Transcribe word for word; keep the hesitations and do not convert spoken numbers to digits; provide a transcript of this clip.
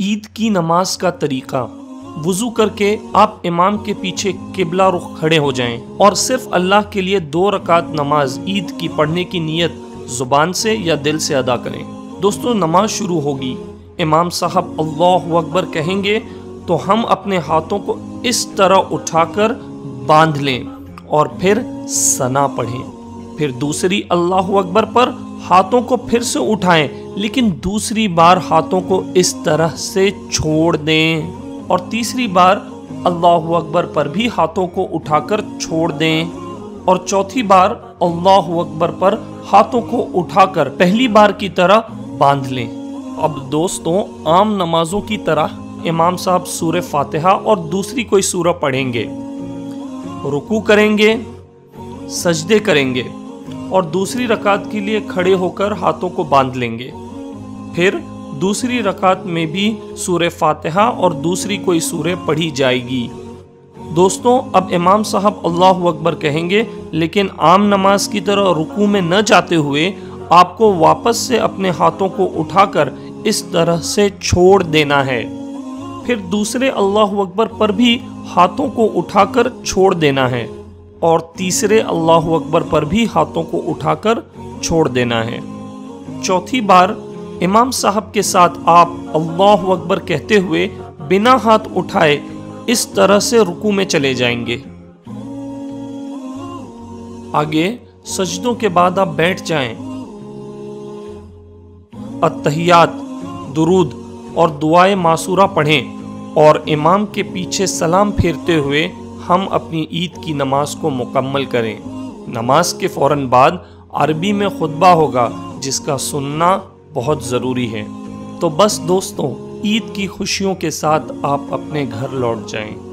ईद की नमाज का तरीका। वुज़ू करके आप इमाम के पीछे किबला रुख खड़े हो जाएं और सिर्फ अल्लाह के लिए दो रकात नमाज ईद की पढ़ने की नीयत ज़ुबान से या दिल से अदा करें। दोस्तों, नमाज शुरू होगी, इमाम साहब अल्लाहु अकबर कहेंगे तो हम अपने हाथों को इस तरह उठाकर बांध लें और फिर सना पढ़ें। फिर दूसरी अल्लाहु अकबर पर हाथों को फिर से उठाएं, लेकिन दूसरी बार हाथों को इस तरह से छोड़ दें और तीसरी बार अल्लाहु अकबर पर भी हाथों को उठाकर छोड़ दें और चौथी बार अल्लाहु अकबर पर हाथों को उठाकर पहली बार की तरह बांध लें। अब दोस्तों, आम नमाजों की तरह इमाम साहब सूरह फातिहा और दूसरी कोई सूरह पढ़ेंगे, रुकू करेंगे, सजदे करेंगे और दूसरी रकात के लिए खड़े होकर हाथों को बांध लेंगे। फिर दूसरी रकात में भी सूरह फातिहा और दूसरी कोई सूरह पढ़ी जाएगी। दोस्तों, अब इमाम साहब अल्लाहु अकबर कहेंगे, लेकिन आम नमाज की तरह रुकू में न जाते हुए आपको वापस से अपने हाथों को उठाकर इस तरह से छोड़ देना है। फिर दूसरे अल्लाहु अकबर पर भी हाथों को उठाकर छोड़ देना है और तीसरे अल्लाहु अकबर पर भी हाथों को उठाकर छोड़ देना है। चौथी बार इमाम साहब के साथ आप अल्लाहु अकबर कहते हुए बिना हाथ उठाए इस तरह से रुकू में चले जाएंगे। आगे सजदों के बाद आप बैठ जाएं। अत्तहियात, दुरूद और दुआए मासूरा पढ़ें और इमाम के पीछे सलाम फेरते हुए हम अपनी ईद की नमाज को मुकम्मल करें। नमाज के फौरन बाद अरबी में खुतबा होगा, जिसका सुनना बहुत ज़रूरी है। तो बस दोस्तों, ईद की खुशियों के साथ आप अपने घर लौट जाएं।